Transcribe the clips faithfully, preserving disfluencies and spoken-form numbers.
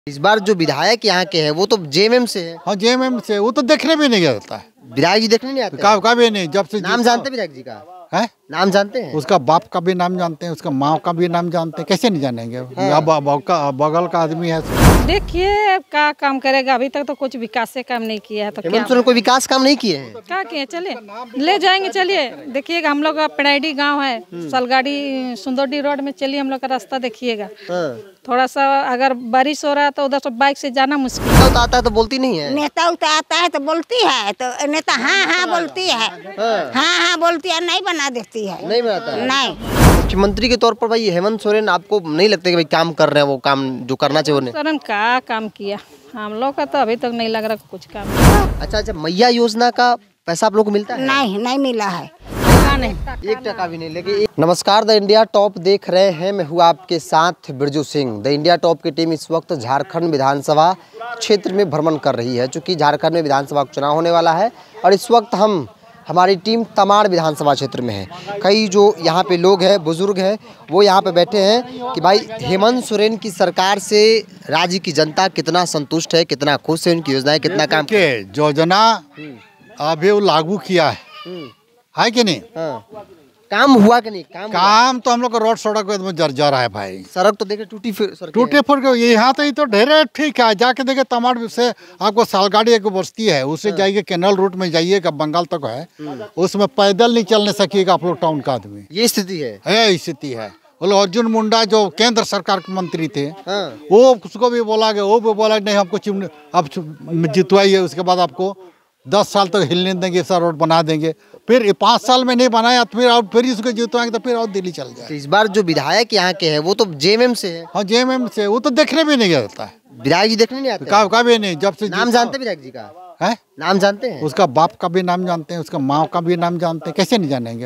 इस बार जो विधायक यहाँ के हैं वो तो जेएमएम से है। हाँ जेएमएम से, वो तो देखने भी नहीं जाता है। विधायक जी देखने नहीं आते? कभी नहीं। जब से नाम जानते विधायक जी का है? नाम जानते हैं? उसका बाप का भी नाम जानते हैं, उसका माँ का भी नाम जानते हैं, कैसे नहीं जानेंगे? हाँ। बगल का आदमी है। देखिए क्या काम करेगा, अभी तक तो कुछ विकास से काम नहीं किया है। तो हेमंत सोरेन कोई विकास काम नहीं किए हैं? क्या किए, चलिए ले जाएंगे। चलिए देखिएगा, हम लोग का पेड़ाईडी गांव है, सलगाड़ी सुंदरडी रोड में, चलिए हम लोग का रास्ता देखिएगा। थोड़ा सा अगर बारिश हो रहा है तो उधर से बाइक से जाना मुश्किल। नेता आता है तो बोलती नहीं है? नेता उता आता है तो बोलती है, तो नेता हाँ हाँ बोलती है, हाँ हाँ बोलती है, नहीं बना देती है। नहीं बनाता है? नहीं। मुख्यमंत्री के तौर पर भाई हेमंत सोरेन आपको नहीं लगता कि भाई काम कर रहे हैं, वो काम जो करना चाहिए उन्हें? सोरेन का काम किया, हम लोग का तो अभी तक नहीं लग रहा कुछ काम। अच्छा अच्छा, मैया योजना का पैसा आप लोग को मिलता है? नहीं नहीं मिला है, नहीं, एक टका भी नहीं। लेकिन नमस्कार, द इंडिया टॉप देख रहे हैं, मैं हूँ आपके साथ Birju Singh. The India top की टीम इस वक्त झारखंड विधानसभा क्षेत्र में भ्रमण कर रही है, चूँकि झारखंड में विधानसभा का चुनाव होने वाला है और इस वक्त हम हमारी टीम तमाड़ विधानसभा क्षेत्र में है। कई जो यहाँ पे लोग हैं, बुजुर्ग हैं, वो यहाँ पे बैठे हैं कि भाई हेमंत सोरेन की सरकार से राज्य की जनता कितना संतुष्ट है, कितना खुश है, उनकी योजनाएं कितना काम के योजना अभी वो लागू किया है, है कि नहीं? हाँ। काम हुआ कि नहीं? काम काम तो हम लोग का रोड सड़क में जर्जर है भाई। सड़क तो देखे टूटी टूटे फूट के, यहाँ तो ये तो ढेरे ठीक है। जाके देखे तमाड़ से आपको सालगाड़ी एक बस्ती है, उससे जाइए कैनल रूट में जाइएगा, बंगाल तक है, उसमें पैदल नहीं चलने सकिएगा आप लोग टाउन का आदमी। ये स्थिति है, है स्थिति है। बोलो अर्जुन मुंडा जो केंद्र सरकार के मंत्री थे, हाँ। वो उसको भी बोला गया, वो भी बोला नहीं हमको चिमनी अब जितवाइए, उसके बाद आपको दस साल तक तो हिलने देंगे, ऐसा रोड बना देंगे। फिर पाँच साल में नहीं बनाया तो फिर और फिर इसको जितवाएंगे तो फिर और दिल्ली चल जाए। तो इस बार जो विधायक यहाँ के हैं वो तो जेएमएम से है। हाँ जेएमएम से, वो तो देखने भी नहीं जाता है। विधायक जी देखने नहीं आते? कभी नहीं। जब से नाम जानते विधायक जी का है? नाम जानते हैं? उसका बाप का भी नाम जानते हैं, उसका माँ का भी नाम जानते हैं, कैसे नहीं जानेंगे?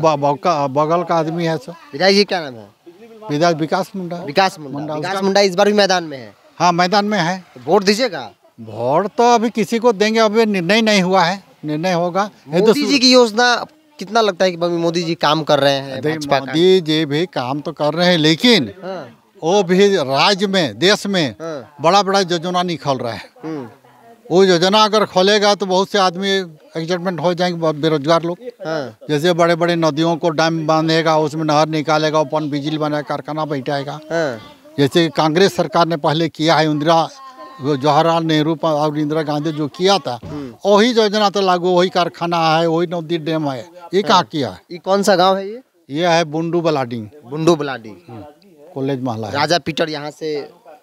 बगल का आदमी है। सो विधायक जी क्या नाम है? विधायक विकास मुंडा। विकास मुंडा विकास मुंडा इस बार भी मैदान में है? हाँ मैदान में है। वोट दीजिएगा? वोट तो अभी किसी को देंगे, अभी निर्णय नहीं हुआ है, निर्णय होगा। मोदी जी की योजना कितना लगता है कि मोदी जी काम कर रहे हैं? मोदी जी भी काम तो कर रहे हैं, लेकिन वो भी राज्य में, देश में बड़ा बड़ा योजना नहीं खोल रहा है। वो योजना अगर खोलेगा तो बहुत से आदमी एडजस्टमेंट हो जाएंगे, बेरोजगार लोग। जैसे बड़े बड़े नदियों को डैम बांधेगा, उसमें नहर निकालेगा, अपन बिजली बनाएगा, कारखाना बैठाएगा। जैसे कांग्रेस सरकार ने पहले किया है, इंदिरा जवाहरलाल नेहरू और इंदिरा गांधी जो किया था, वही योजना तो लागू, वही कारखाना है, वही नदी डैम है। ये कहाँ किया है? ये कौन सा गांव है ये? ये है बुंडू बलाडी। बुंडू बलाडी कॉलेज महला। राजा पीटर यहाँ से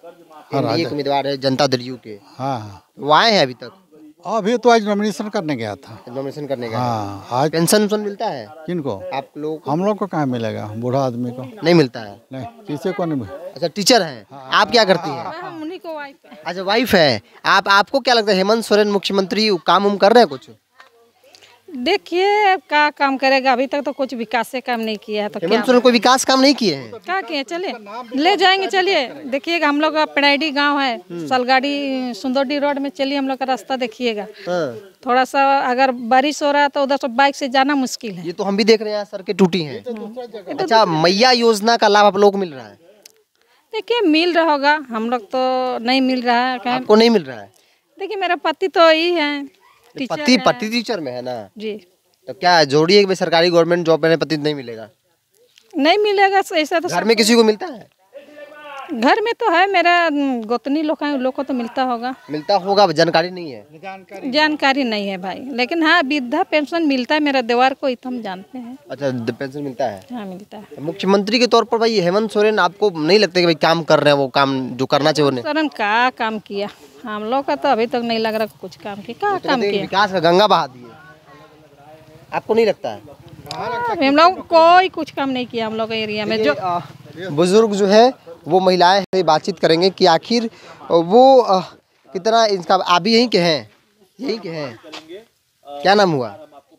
एक उम्मीदवार है जनता दल यू के। हाँ वो आए हैं अभी तक? अभी तो आज नॉमिनेशन करने गया था। नॉमिनेशन करने गया? हाँ। आज पेंशन वेंशन मिलता है किनको? आप लोग? हम लोग को कहाँ मिलेगा, बूढ़ा आदमी को नहीं मिलता है? नहीं, किसी को नहीं। अच्छा टीचर हैं। हाँ। आप क्या करती हैं? अच्छा वाइफ है आप। आपको क्या लगता है हेमंत सोरेन मुख्यमंत्री काम उम कर रहे हैं कुछ? देखिए क्या काम करेगा, अभी तक तो कुछ विकास से काम नहीं किया है। तो हेमंत सोरेन कोई विकास काम नहीं किए हैं? क्या किए, चलिए ले जाएंगे। चलिए देखिएगा, हम लोग का पेड़ाईडी गांव है, सलगाड़ी सुंदरडी रोड में, चलिए हम लोग का रास्ता देखिएगा। थोड़ा सा अगर बारिश हो रहा है तो उधर से बाइक से जाना मुश्किल है। ये तो हम भी देख रहे हैं, सड़कें टूटी हैं। अच्छा, मैया योजना का लाभ आप लोग को मिल रहा है? देखिए मिल रहा होगा, हम लोग तो नहीं मिल रहा है। आपको नहीं मिल रहा है? देखिए मेरा पति तो यही है, पति पति टीचर में है ना जी। तो क्या जोड़िए कि सरकारी गवर्नमेंट जॉब में पति नहीं मिलेगा? नहीं मिलेगा ऐसा तो। घर में किसी को मिलता है? घर में तो है, मेरा गोतनी लोग हैं, लोग को तो मिलता होगा। मिलता होगा, जानकारी नहीं है? जानकारी जानकारी नहीं है भाई, लेकिन हाँ वृद्धा पेंशन मिलता है मेरा देवर को, इतना हम जानते हैं। अच्छा पेंशन मिलता है? हाँ मिलता है। मुख्यमंत्री के तौर पर भाई हेमंत सोरेन आपको नहीं लगता कि भाई काम कर रहे हैं, वो काम जो करना चाहिए उन्हें? सोरेन का काम किया, हम लोग का तो अभी तक नहीं लग रहा कुछ काम किया। काम किया, विकास का गंगा बहा दिए, आपको नहीं लगता है? हम लोग कोई कुछ काम नहीं किया हम लोग एरिया में। जो बुजुर्ग जो है वो महिलाएं से बातचीत करेंगे कि आखिर वो आ, कितना इनका। आप भी यहीं के हैं? यहीं के हैं? क्या नाम हुआ?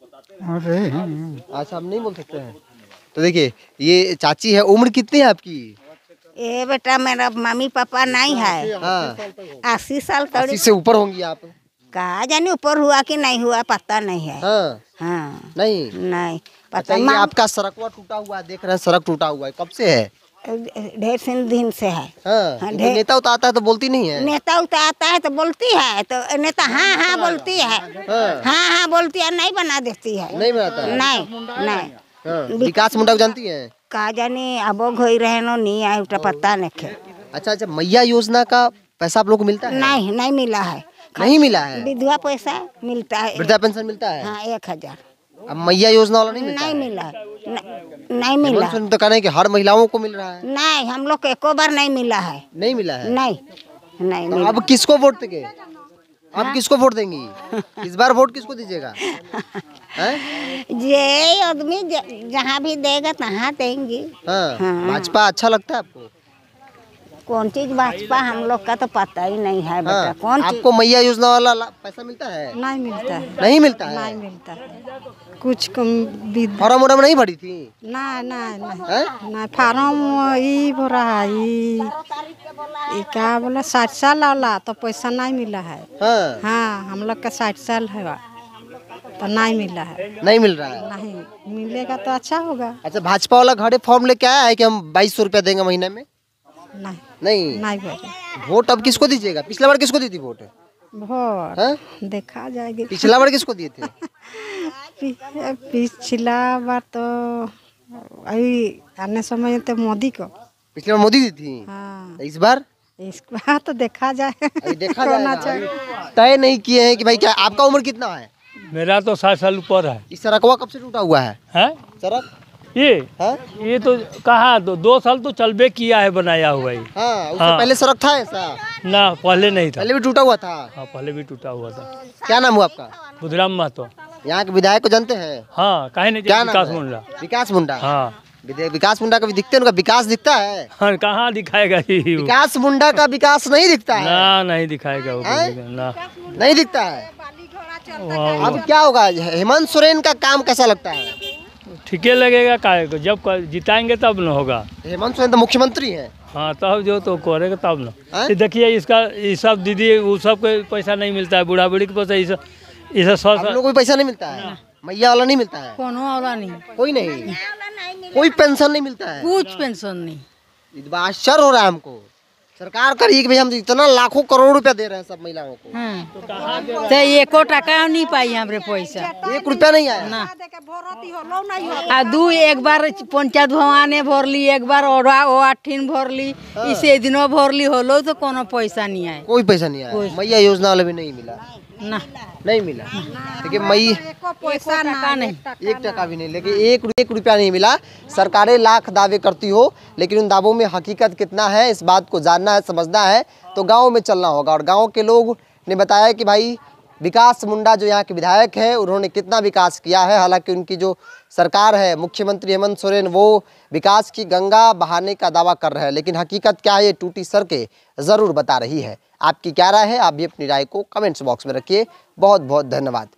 अच्छा आप नहीं बोल सकते हैं। तो देखिए ये चाची है, उम्र कितनी है आपकी? ये बेटा मेरा मम्मी पापा नहीं है। हाँ। अस्सी साल अस्सी से ऊपर होंगी आप? कहा जाने ऊपर हुआ कि नहीं हुआ, पता नहीं है। हाँ। हाँ। नहीं नहीं पता। अच्छा, आपका सड़कवा टूटा हुआ है, देख रहे हैं सड़क टूटा हुआ है, कब से है? ढेर से दिन से है। हाँ, हाँ, लेकिन ढेर- नेता उता आता है तो बोलती नहीं है। नेता उता आता है तो बोलती है, तो नेता हाँ हाँ बोलती है, हाँ। हाँ हाँ बोलती है, नहीं बना देती है। नहीं बनाता है। नहीं नहीं हाँ, विकास मुंडा को जानती है? का जाने अब घोई रहे नो नहीं आए उठा पता नहीं खे। अच्छा अच्छा, मैया योजना का पैसा आप लोग को मिलता है? नहीं नहीं मिला है, नहीं मिला है। विधवा पैसा मिलता है। वृद्धा पेंशन मिलता है? हाँ एक हजार। अब मैया योजना वाला नहीं मिलता नहीं है? मिला है, न- नहीं मिला। हेमंत सोरेन तो कह रहे हैं कि हर महिलाओं को मिल रहा है। नहीं हम लोग को एको बार नहीं मिला है। नहीं मिला है? नहीं नहीं तो मिला। अब किसको वोट देंगे? अब किसको वोट देंगी? इस बार वोट किसको दीजिएगा? हैं? ये आदमी ज- जहाँ भी देगा तहाँ देंगे। हाँ, हाँ। भाजपा अच्छा लगता है आपको? कौन चीज भाजपा हम लोग का तो पता ही नहीं है बेटा। हाँ, कौन चीज आपको मैया योजना वाला ला- पैसा मिलता है? नहीं मिलता है, नहीं मिलता है? नहीं मिलता है। कुछ कम विध फॉर्म वॉर्म नहीं भरी थी? ना ना ना हैं? ना फार्म ई भरा है, ई ई क्या बोला साठ साल वाला तो पैसा नहीं मिला है। हाँ, हाँ हम लोग का साठ साल है तो नहीं मिला है। नहीं मिल रहा है। नहीं मिलेगा तो अच्छा होगा। अच्छा, भाजपा वाला घरे फॉर्म लेके आया है कि हम बाईस सौ रुपया देंगे महीने में? नहीं नहीं। नहीं बोले वोट अब किसको दीजिएगा? पिछला बार किसको दी थी वोट? वोट हाँ? देखा जाएगी। पिछला बार किसको दिए थे? पि- पिछला बार तो अभी आने समय तो मोदी को। पिछले बार मोदी दी थी। हाँ इस बार इस बार तो देखा जाए। अभी देखा होना जाएगा। चाहिए। अभी तय नहीं किए हैं कि भाई क्या आपका उम्र कितना है? मेरा तो साठ साल ऊपर है। इस सड़कवा कब से टूटा हुआ है? हैं? सड़क? ये हाँ? ये तो कहाँ दो, दो साल तो चलबे किया है बनाया हुआ ही। हाँ, उससे हाँ। पहले सड़क था ऐसा? ना पहले नहीं था। पहले भी टूटा हुआ था? हाँ पहले भी टूटा हुआ था। क्या नाम हुआ आपका? बुधराम महतो। यहाँ के विधायक को जानते हैं? हाँ काहे नहीं क्या जानते? नाम विकास है? मुंडा। विकास मुंडा। हाँ विधे- विकास मुंडा का भी दिखते हैं, उनका विकास दिखता है? हाँ कहाँ दिखाएगा ये वो? विकास मुंडा का विकास नहीं दिखता है? ना नहीं दिखाएगा वो हैं? कभी, ना। नहीं दिखता है। वाह, अब क्या होगा? हेमंत सोरेन का काम कैसा लगता है? ठीके लगेगा काहे को, जब क- जिताएंगे तब न होगा। हेमंत सोरेन तो मुख्यमंत्री हैं। हाँ तब जो तो करेगा तब हैं? ना। ये देखिए इसका ये सब दीदी वो सब को पैसा नहीं मिलता है, बूढ़ा बूढ़ी के पैसा ये सब ये सब सौ आप लोगों को भी पैसा नहीं मिलता है? मैया वाला नहीं मिलता है? कोनो वाला नहीं, कोई नहीं, कोई पेंशन नहीं मिलता है? कुछ पेंशन नहीं। इस बार आश्चर्य हो रहा है हमको। सरकार करी कि भाई हम इतना लाखों करोड़ रुपया दे रहे हैं सब महिलाओं को, हाँ तो एको टका नहीं पाई हमरे पैसा एक रुपया नहीं आया। ना। आ दू एक बार पंचायत भवाने भरली, एक बार ओरा ओ आठीन भरली, इसे दिनों भरली होलो तो कोनो पैसा नहीं आए कोई पैसा नहीं आया। मैया योजना वाला भी नहीं मिला? ना। नहीं मिला। देखिए मई पैसा टका नहीं, एक टका भी नहीं, लेकिन एक एक रुपया नहीं मिला। सरकारें लाख दावे करती हो, लेकिन उन दावों में हकीकत कितना है इस बात को जानना है, समझना है तो गांव में चलना होगा। और गांव के लोग ने बताया कि भाई विकास मुंडा जो यहाँ के विधायक है उन्होंने कितना विकास किया है। हालांकि उनकी जो सरकार है मुख्यमंत्री हेमंत सोरेन वो विकास की गंगा बहाने का दावा कर रहे हैं, लेकिन हकीकत क्या है ये टूटी सड़कें ज़रूर बता रही है। आपकी क्या राय है? आप भी अपनी राय को कमेंट्स बॉक्स में रखिए। बहुत बहुत धन्यवाद।